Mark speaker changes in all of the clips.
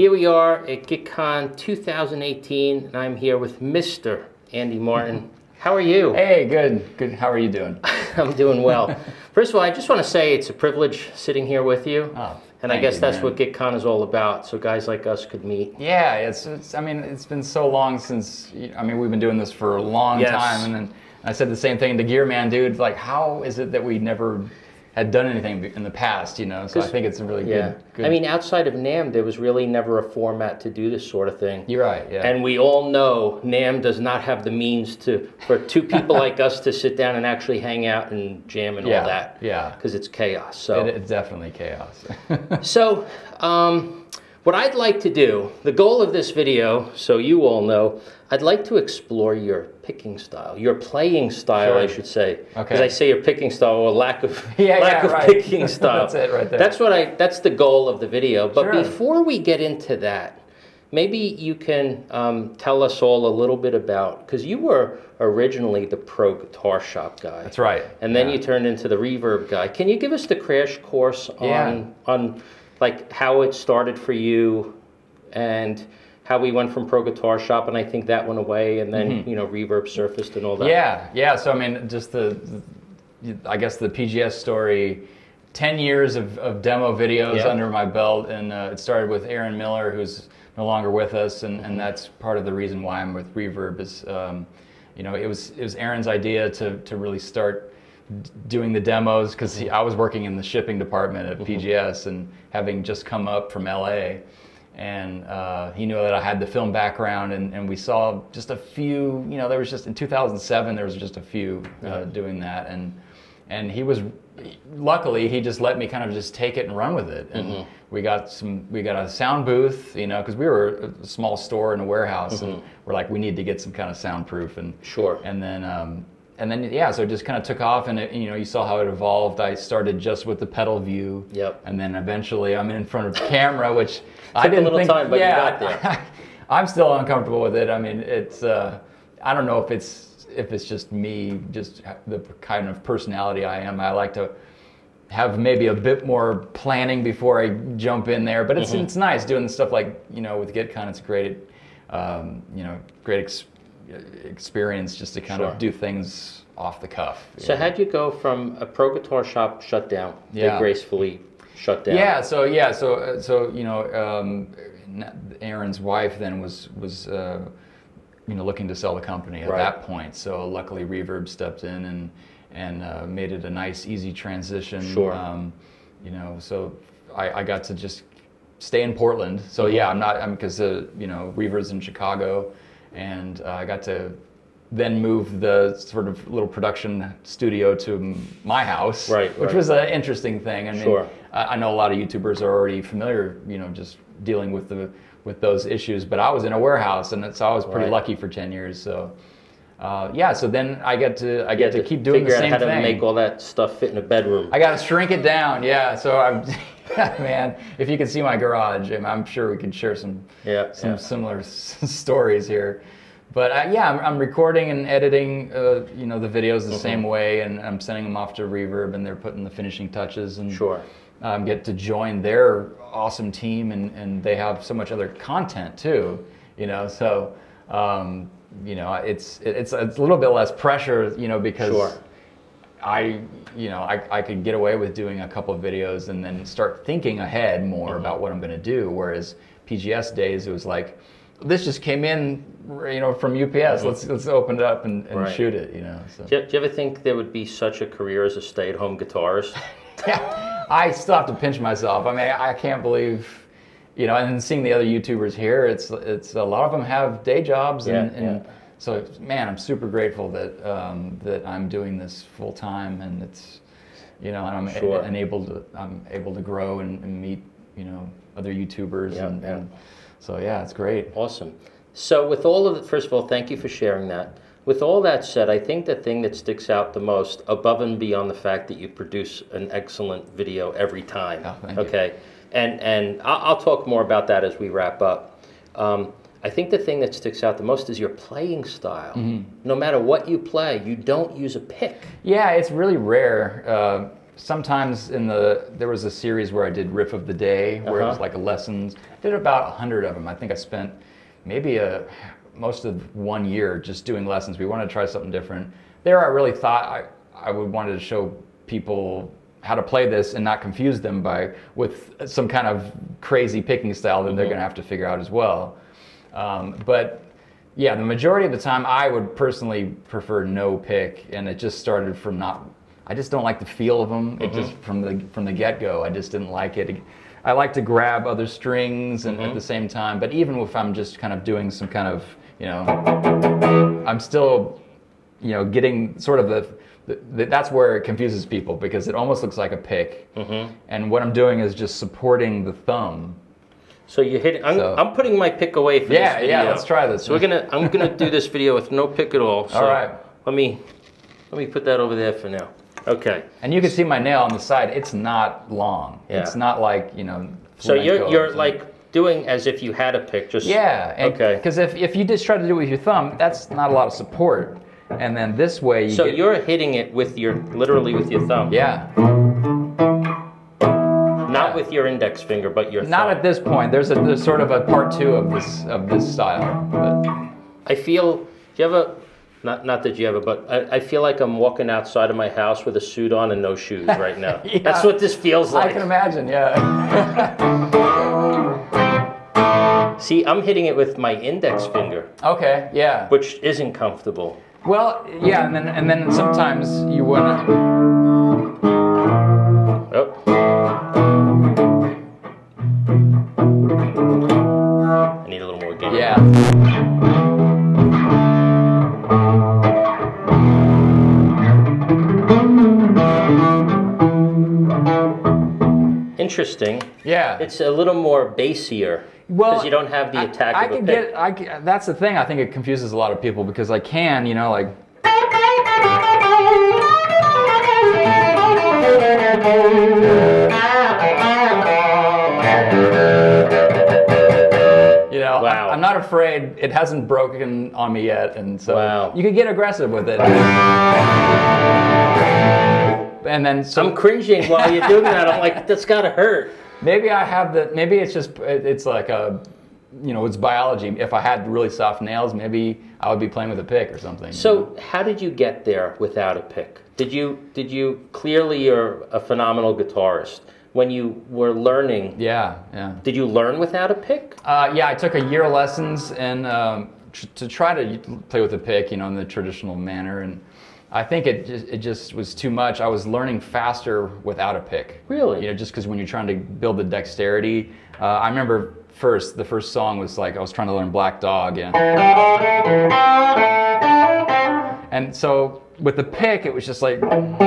Speaker 1: Here we are at GuitCon 2018, and I'm here with Mr. Andy Martin. How are you?
Speaker 2: Hey, good. Good. How are you doing?
Speaker 1: I'm doing well. First of all, I just want to say it's a privilege sitting here with you.
Speaker 2: Oh,
Speaker 1: and I guess that's what GuitCon is all about, so guys like us could meet.
Speaker 2: Yeah, I mean, it's been so long since, I mean, we've been doing this for a long time, and then I said the same thing to Gear Man, dude, like, how is it that we never had done anything in the past, you know? So I think it's a really good.
Speaker 1: I mean, outside of NAMM, there was really never a format to do this sort of thing.
Speaker 2: You're right, yeah.
Speaker 1: And we all know NAMM does not have the means for two people like us to sit down and actually hang out and jam and all that.
Speaker 2: Yeah.
Speaker 1: Because it's chaos. So
Speaker 2: it's definitely chaos.
Speaker 1: So, what I'd like to do, the goal of this video, so you all know, I'd like to explore your picking style, your playing style, I should say.
Speaker 2: Okay.
Speaker 1: Because I say your picking style or lack of picking style.
Speaker 2: That's it right there.
Speaker 1: That's the goal of the video. But before we get into that, maybe you can tell us all a little bit about, because you were originally the pro guitar shop guy.
Speaker 2: That's right.
Speaker 1: And then you turned into the Reverb guy. Can you give us the crash course on like how it started for you and how we went from pro guitar shop, and I think that went away, and then you know, Reverb surfaced and all that.
Speaker 2: Yeah. So I mean, just I guess the PGS story. 10 years of demo videos under my belt, and it started with Aaron Miller, who's no longer with us, and that's part of the reason why I'm with Reverb. Is you know, it was Aaron's idea to really start doing the demos, because I was working in the shipping department at PGS and having just come up from LA, and he knew that I had the film background, and we saw just a few, you know, there was just in 2007 there was just a few doing that, and he was, luckily he just let me kind of just take it and run with it, and we got a sound booth, you know, because we were a small store in a warehouse, and we're like, we need to get some kind of soundproof, and and then yeah, so it just kind of took off, and it, you know, you saw how it evolved. I started just with the pedal view, and then eventually I'm in front of the camera, which I didn't think. Time, but you got there. I'm still uncomfortable with it. I mean, it's I don't know if it's just me, just the kind of personality I am. I like to have maybe a bit more planning before I jump in there, but it's nice doing stuff like, you know, with GuitCon. It's great, you know, great experience just to kind of do things off the cuff.
Speaker 1: So how'd you go from a pro guitar shop shut down, they gracefully shut down?
Speaker 2: So you know, Aaron's wife then was you know, looking to sell the company at that point. So luckily Reverb stepped in and made it a nice, easy transition. You know, so I got to just stay in Portland. So I'm because you know, Reverb's in Chicago, and I got to then move the sort of little production studio to my house, which was an interesting thing. I mean, I know a lot of YouTubers are already familiar, you know, just dealing with those issues, but I was in a warehouse, and so I was pretty lucky for 10 years. So yeah, so then I get to keep doing the same thing.
Speaker 1: Figure out how to make all that stuff fit in a bedroom.
Speaker 2: I got to shrink it down. Yeah, so I'm man, if you could see my garage, I'm sure we could share some similar stories here. But yeah, I'm recording and editing, you know, the videos the same way, and I'm sending them off to Reverb, and they're putting the finishing touches, and get to join their awesome team, and they have so much other content too, you know. So you know, it's a little bit less pressure, you know, because I could get away with doing a couple of videos and then start thinking ahead more about what I'm going to do. Whereas PGS days, it was like, this just came in, you know, from UPS. Let's open it up and shoot it, you know. So.
Speaker 1: Do you ever think there would be such a career as a stay-at-home guitarist?
Speaker 2: Yeah, I still have to pinch myself. I mean, I can't believe, you know, and seeing the other YouTubers here, it's a lot of them have day jobs, and so man, I'm super grateful that that I'm doing this full time, and it's, you know, and I'm able to grow and meet, you know, other YouTubers, and so yeah, it's great.
Speaker 1: Awesome. So with all of it, first of all, thank you for sharing that. With all that said, I think the thing that sticks out the most, above and beyond the fact that you produce an excellent video every time,
Speaker 2: thank you.
Speaker 1: And I'll talk more about that as we wrap up. I think the thing that sticks out the most is your playing style. No matter what you play, you don't use a pick.
Speaker 2: Yeah, it's really rare. sometimes there was a series where I did riff of the day, where it was like a lessons. I did about 100 of them. I think I spent maybe most of 1 year just doing lessons. We wanted to try something different. There I really thought I wanted to show people how to play this and not confuse them with some kind of crazy picking style that they're going to have to figure out as well. But yeah, the majority of the time I would personally prefer no pick, and it just started from I just don't like the feel of them. It just from the get-go, I just didn't like it. I like to grab other strings and at the same time, but even if I'm just kind of doing some kind of, I'm still, getting sort of that's where it confuses people, because it almost looks like a pick. And what I'm doing is just supporting the thumb.
Speaker 1: So you hit it. I'm putting my pick away for this video.
Speaker 2: Yeah, let's try this.
Speaker 1: So I'm gonna do this video with no pick at all. So
Speaker 2: all right.
Speaker 1: Let me put that over there for now. Okay.
Speaker 2: And you can see my nail on the side. It's not long. Yeah. It's not like,
Speaker 1: So you're like doing as if you had a pick, just okay.
Speaker 2: Because if you just try to do it with your thumb, that's not a lot of support. And then this way
Speaker 1: you're hitting it with literally with your thumb.
Speaker 2: Yeah.
Speaker 1: Not with your index finger, but your thumb.
Speaker 2: Not at this point. There's sort of a part 2 of this style. But
Speaker 1: I feel, do you have a, not that you have it, but I feel like I'm walking outside of my house with a suit on and no shoes right now.
Speaker 2: Yeah.
Speaker 1: That's what this feels like.
Speaker 2: I can imagine, yeah.
Speaker 1: See, I'm hitting it with my index finger.
Speaker 2: Okay, yeah.
Speaker 1: Which isn't comfortable.
Speaker 2: Well, yeah, and then sometimes you wanna.
Speaker 1: Oh. I need a little more gain.
Speaker 2: Yeah.
Speaker 1: Interesting.
Speaker 2: Yeah.
Speaker 1: It's a little more bassier. Because you don't have the attack of a pick.
Speaker 2: That's the thing. I think it confuses a lot of people, because I can, like.
Speaker 1: Wow.
Speaker 2: I'm not afraid. It hasn't broken on me yet, and so you can get aggressive with it. And then
Speaker 1: I'm cringing while you're doing that. I'm like, that's gotta hurt.
Speaker 2: Maybe I have maybe it's like it's biology. If I had really soft nails, maybe I would be playing with a pick or something.
Speaker 1: So how did you get there without a pick? Did you clearly you're a phenomenal guitarist. When you were learning, did you learn without a pick?
Speaker 2: Yeah, I took a year of lessons and to try to play with a pick, in the traditional manner, and I think it just was too much. I was learning faster without a pick.
Speaker 1: Really?
Speaker 2: Just because when you're trying to build the dexterity, I remember the first song was like I was trying to learn Black Dog, and so with the pick it was just like.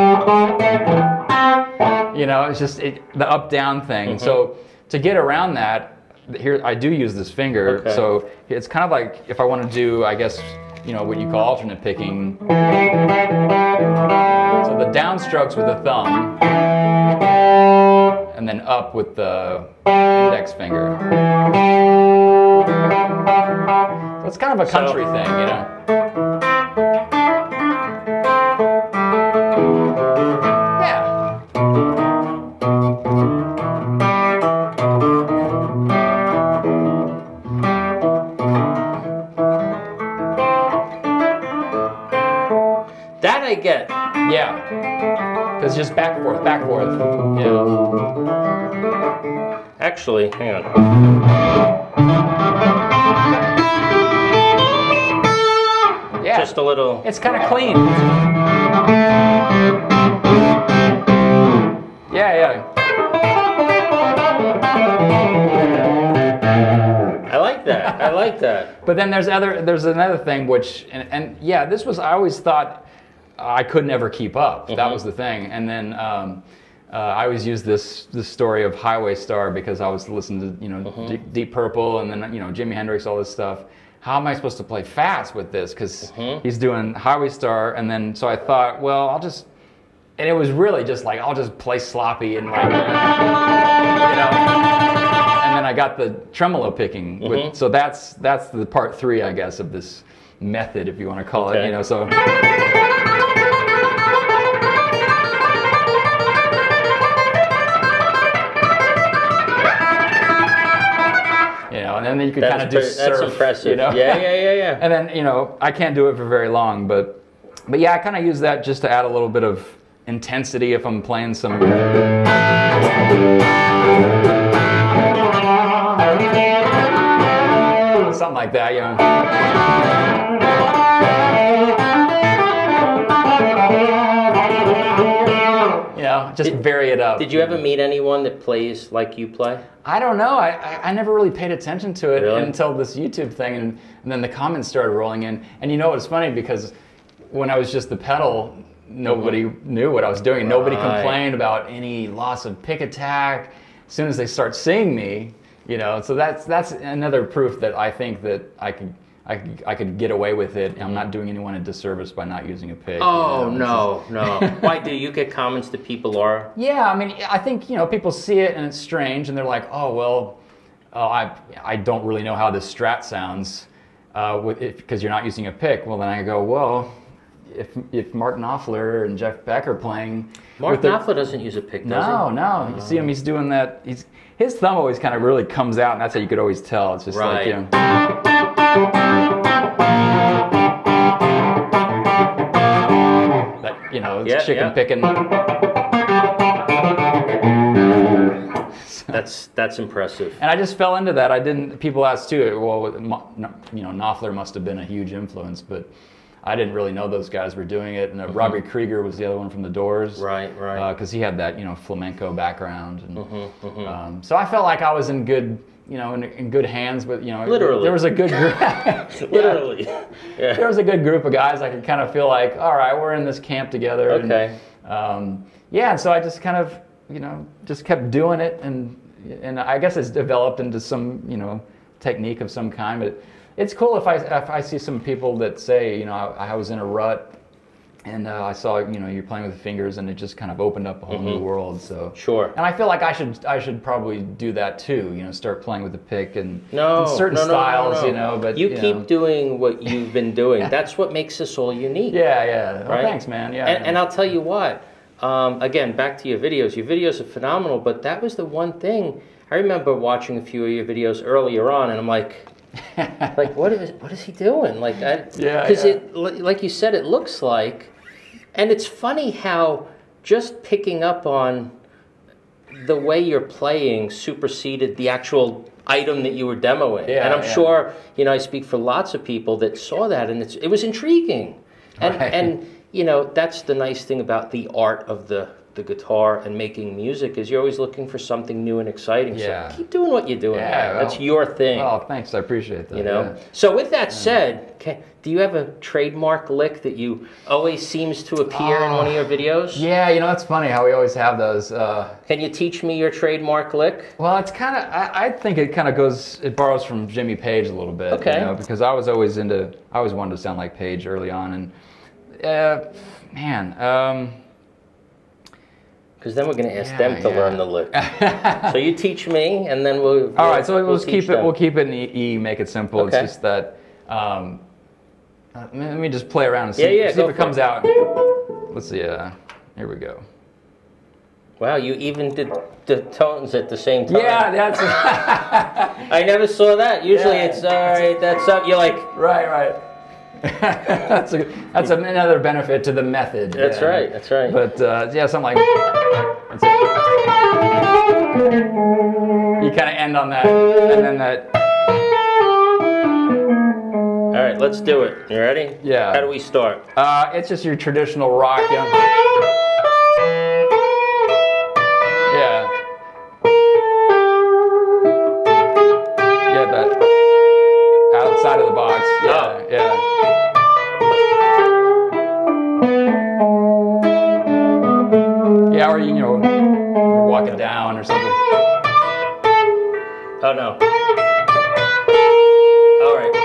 Speaker 2: It's just the up-down thing. So to get around that, here I do use this finger.
Speaker 1: Okay.
Speaker 2: So it's kind of like if I want to do, I guess, what you call alternate picking. So the downstrokes with the thumb, and then up with the index finger. So it's kind of a country thing,
Speaker 1: That I get.
Speaker 2: Yeah. Because just back and forth, back and forth.
Speaker 1: Actually, hang on.
Speaker 2: Yeah.
Speaker 1: Just a little.
Speaker 2: It's kind of clean. Yeah.
Speaker 1: I like that.
Speaker 2: But then there's another thing which, and yeah, this was, I always thought I could never keep up. That was the thing. And then I always use this story of Highway Star because I was listening to Deep Purple and then Jimi Hendrix, all this stuff. How am I supposed to play fast with this? Because he's doing Highway Star, and then so I thought, well, I'll just, and it was really just like I'll just play sloppy and like and then I got the tremolo picking. With, so that's the part 3, I guess, of this method, if you want to call it. So. and then you could kind of just surf.
Speaker 1: That's impressive.
Speaker 2: You know?
Speaker 1: Yeah.
Speaker 2: And then, you know, I can't do it for very long, but yeah, I kind of use that just to add a little bit of intensity if I'm playing some. Something like that, you know. You know, just vary it up.
Speaker 1: Did you ever meet anyone that plays like you play?
Speaker 2: I don't know. I never really paid attention to it
Speaker 1: Really?
Speaker 2: until this YouTube thing, and then the comments started rolling in. And you know, it's funny because when I was just the pedal, nobody knew what I was doing. Nobody complained about any loss of pick attack. As soon as they start seeing me, you know, so that's another proof that I think that I could get away with it. I'm not doing anyone a disservice by not using a pick.
Speaker 1: Oh,
Speaker 2: you know?
Speaker 1: no. Why do you get comments that people are?
Speaker 2: Yeah, I mean, I think, you know, people see it and it's strange and they're like, oh, well, I don't really know how this Strat sounds because you're not using a pick. Well, then I go, well, if Martin Knopfler and Jeff Beck are playing...
Speaker 1: Martin Knopfler doesn't use a pick, does he?
Speaker 2: No. You see him, he's doing that. His thumb always kind of really comes out, and that's how you could always tell. It's just like, you know... That, you know, it's chicken picking.
Speaker 1: That's impressive.
Speaker 2: And I just fell into that. People asked too, well, you know, Knopfler must have been a huge influence, but I didn't really know those guys were doing it. And Robbie Krieger was the other one from the Doors. Right. Because he had that, you know, flamenco background. And, so I felt like I was in good, you know, in good hands. But you know,
Speaker 1: literally,
Speaker 2: there was a good group.
Speaker 1: Literally,
Speaker 2: there was a good group of guys. I could kind of feel like, all right, we're in this camp together.
Speaker 1: Okay.
Speaker 2: And, and so I just kind of, you know, just kept doing it, and I guess it's developed into some, you know, technique of some kind. But it's cool if I see some people that say, you know, I was in a rut, and I saw, you know, you're playing with the fingers, and it just kind of opened up a whole new world. So
Speaker 1: sure.
Speaker 2: And I feel like I should probably do that too. You know, start playing with the pick and certain
Speaker 1: styles.
Speaker 2: You know, but
Speaker 1: you keep doing what you've been doing. That's what makes us all unique.
Speaker 2: Yeah.
Speaker 1: Right?
Speaker 2: Well, thanks, man. Yeah.
Speaker 1: And I'll tell you what. Again, back to your videos. Your videos are phenomenal, but that was the one thing. I remember watching a few of your videos earlier on, and I'm like, what is he doing? Like, because like you said, it looks like, and it's funny how just picking up on the way you're playing superseded the actual item that you were demoing.
Speaker 2: Yeah,
Speaker 1: and I'm sure, you know, I speak for lots of people that saw that, and it was intriguing. And you know, that's the nice thing about the art of the guitar and making music, is you're always looking for something new and exciting. So keep doing what you're doing. Man. That's your thing.
Speaker 2: Oh, thanks. I appreciate that.
Speaker 1: You know. So with that said, do you have a trademark lick that you always seems to appear in one of your videos?
Speaker 2: Yeah, you know, it's funny how we always have those.
Speaker 1: Can you teach me your trademark lick?
Speaker 2: Well, it's kind of, I think it kind of goes, it borrows from Jimmy Page a little bit.
Speaker 1: Okay.
Speaker 2: You know, because I always wanted to sound like Page early on, and
Speaker 1: because then we're going to ask them to learn the lick. So you teach me, and then we'll.
Speaker 2: All right, so we'll keep it. We'll keep it in E. Make it simple.
Speaker 1: Okay.
Speaker 2: It's just that. Let me just play around and see, see if it comes out. Let's see. Here we go.
Speaker 1: Wow, you even did the tones at the same time.
Speaker 2: Yeah, that's.
Speaker 1: I never saw that. Usually it's all right. That's up. You're like
Speaker 2: right. that's another benefit to the method.
Speaker 1: That's right. That's right.
Speaker 2: But something like. You kind of end on that, and then that.
Speaker 1: All right, let's do it. You ready?
Speaker 2: Yeah.
Speaker 1: How do we start?
Speaker 2: It's just your traditional rock. Yeah. Get that outside of the box. Yeah. Yeah, or you know, walk it down or something.
Speaker 1: Oh no. All right.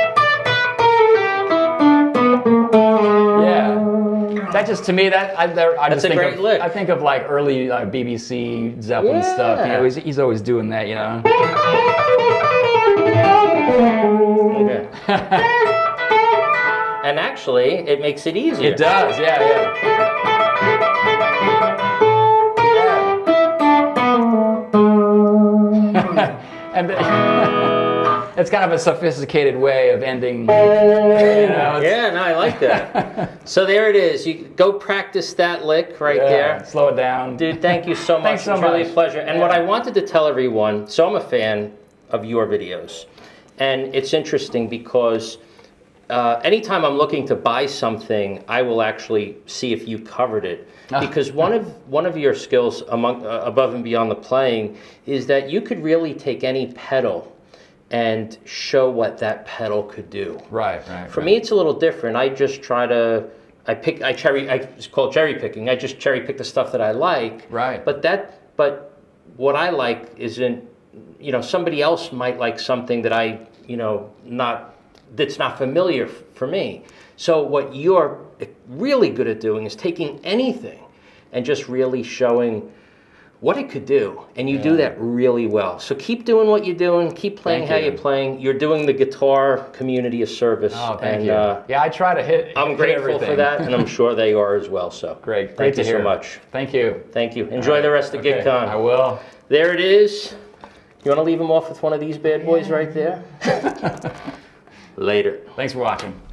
Speaker 2: Yeah. That just, to me,
Speaker 1: that's a great lick.
Speaker 2: I think of like early BBC Zeppelin stuff. You know, he's always doing that. You know.
Speaker 1: Okay. And actually, it makes it easier.
Speaker 2: It does. Yeah. And it's kind of a sophisticated way of ending. You know,
Speaker 1: yeah, no, I like that. So there it is. You go practice that lick right there.
Speaker 2: Slow it down.
Speaker 1: Dude, thank you so much.
Speaker 2: Thanks so
Speaker 1: it's really
Speaker 2: much.
Speaker 1: a pleasure. And what I wanted to tell everyone, so I'm a fan of your videos. And it's interesting because anytime I'm looking to buy something, I will actually see if you covered it. Because one of your skills above and beyond the playing is that you could really take any pedal and show what that pedal could do. Right. For me, it's a little different. I just try to, it's called cherry picking. I just cherry pick the stuff that I like. Right. But what I like isn't, you know, somebody else might like something that that's not familiar for me. So what you're really good at doing is taking anything and just really showing what it could do. And you do that really well. So keep doing what you're doing. Keep playing how you're playing. You're doing the guitar community a service.
Speaker 2: Oh, thank you. Yeah, I try to hit
Speaker 1: I'm grateful
Speaker 2: everything.
Speaker 1: for that, and I'm sure they are as well. So
Speaker 2: great
Speaker 1: thank
Speaker 2: to
Speaker 1: you
Speaker 2: hear.
Speaker 1: so much.
Speaker 2: Thank you.
Speaker 1: Thank you. Enjoy the rest of GuitCon.
Speaker 2: I will.
Speaker 1: There it is. You want to leave them off with one of these bad boys right there? Later.
Speaker 2: Thanks for watching.